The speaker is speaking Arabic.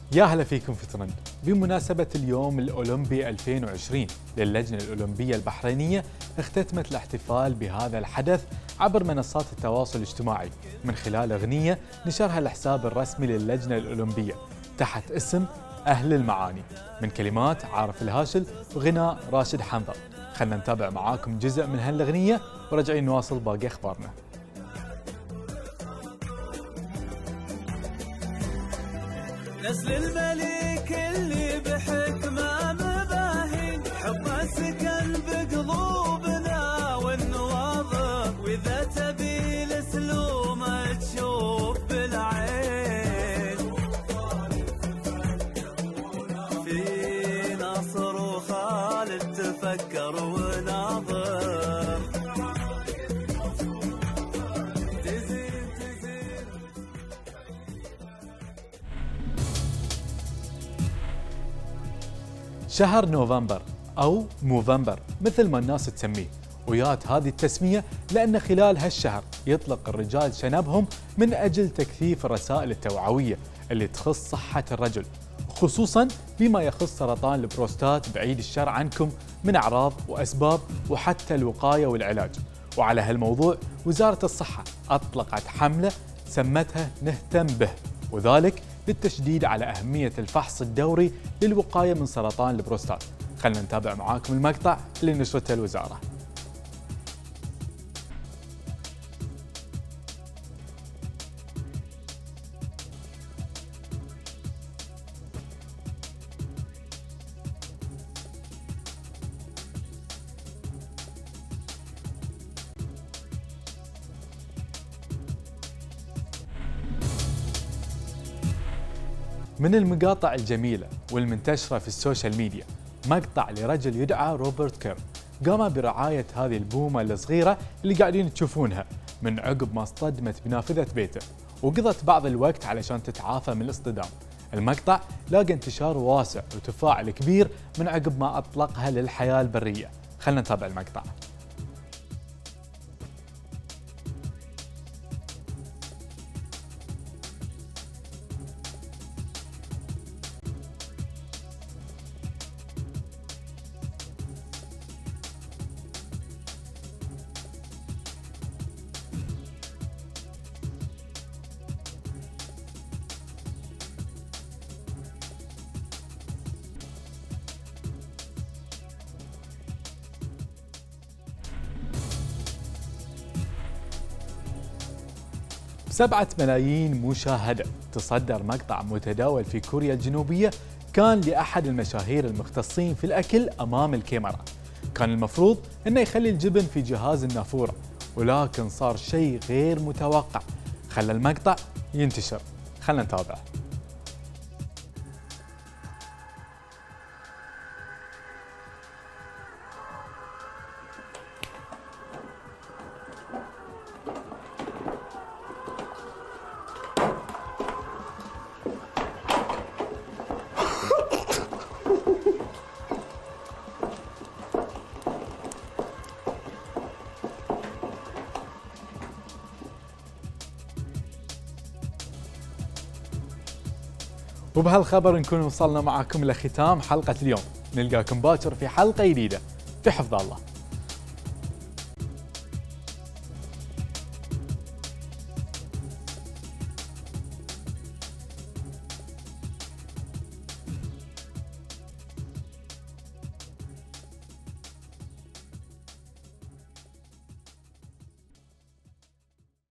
يا هلا فيكم في ترند. بمناسبة اليوم الأولمبي 2020 للجنة الأولمبية البحرينية، اختتمت الاحتفال بهذا الحدث عبر منصات التواصل الاجتماعي من خلال أغنية نشرها الحساب الرسمي للجنة الأولمبية تحت اسم أهل المعاني، من كلمات عارف الهاشل وغناء راشد حنظل. خلنا نتابع معاكم جزء من هالأغنية ورجعين نواصل باقي أخبارنا. نسل الملك اللي بحكمه مباهي، حبه سكن بقلوبنا والنواظر، واذا تبي لسلومه تشوف بالعين. في ناصر وخالد تفكر وناظر. شهر نوفمبر أو موفمبر مثل ما الناس تسميه، ويات هذه التسمية لأن خلال هالشهر يطلق الرجال شنبهم من أجل تكثيف الرسائل التوعوية اللي تخص صحة الرجل، خصوصا بما يخص سرطان البروستات بعيد الشر عنكم من أعراض وأسباب وحتى الوقاية والعلاج. وعلى هالموضوع وزارة الصحة أطلقت حملة سمتها نهتم به، وذلك للتشديد على أهمية الفحص الدوري للوقاية من سرطان البروستات. خلنا نتابع معاكم المقطع اللي نشرته الوزارة. من المقاطع الجميلة والمنتشرة في السوشيال ميديا مقطع لرجل يدعى روبرت كير، قام برعاية هذه البومة الصغيرة اللي قاعدين تشوفونها من عقب ما اصطدمت بنافذة بيته، وقضت بعض الوقت علشان تتعافى من الاصطدام. المقطع لاقى انتشار واسع وتفاعل كبير من عقب ما أطلقها للحياة البرية. خلنا نتابع المقطع. ب7 ملايين مشاهدة تصدر مقطع متداول في كوريا الجنوبية كان لأحد المشاهير المختصين في الأكل أمام الكاميرا. كان المفروض أنه يخلي الجبن في جهاز النافورة، ولكن صار شيء غير متوقع خلى المقطع ينتشر. خلنا نتابع. وبهالخبر نكون وصلنا معكم لختام حلقة اليوم. نلقاكم باكر في حلقة جديدة. في حفظ الله.